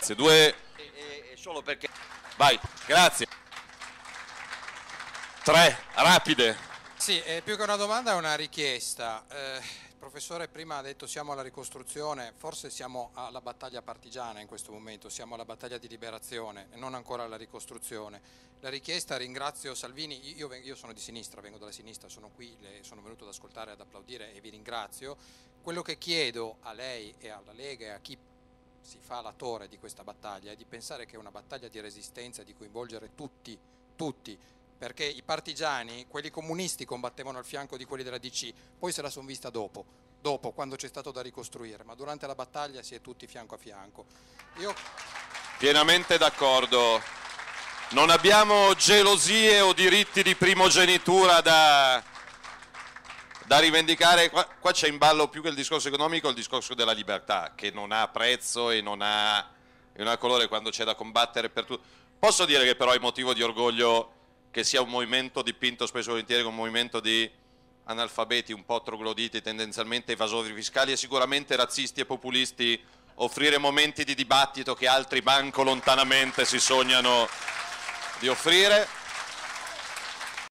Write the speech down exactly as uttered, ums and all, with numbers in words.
Grazie. Due... E, e, e solo perché... Vai, grazie. Tre, rapide. Sì, è più che una domanda è una richiesta. Eh, il professore prima ha detto siamo alla ricostruzione, forse siamo alla battaglia partigiana in questo momento, siamo alla battaglia di liberazione e non ancora alla ricostruzione. La richiesta, ringrazio Salvini, io, io sono di sinistra, vengo dalla sinistra, sono qui, le, sono venuto ad ascoltare, ad applaudire e vi ringrazio. Quello che chiedo a lei e alla Lega e a chi si fa l'attore di questa battaglia è di pensare che è una battaglia di resistenza, di coinvolgere tutti, tutti, perché i partigiani, quelli comunisti, combattevano al fianco di quelli della D C, poi se la sono vista dopo, dopo quando c'è stato da ricostruire, ma durante la battaglia si è tutti fianco a fianco. Io... Pienamente d'accordo. Non abbiamo gelosie o diritti di primogenitura da, da rivendicare. Qua, qua c'è in ballo più che il discorso economico il discorso della libertà, che non ha prezzo e non ha, e non ha colore quando c'è da combattere per tutto. Posso dire che però è motivo di orgoglio che sia un movimento dipinto spesso e volentieri come un movimento di analfabeti un po' trogloditi, tendenzialmente evasori fiscali e sicuramente razzisti e populisti, offrire momenti di dibattito che altri banco lontanamente si sognano di offrire.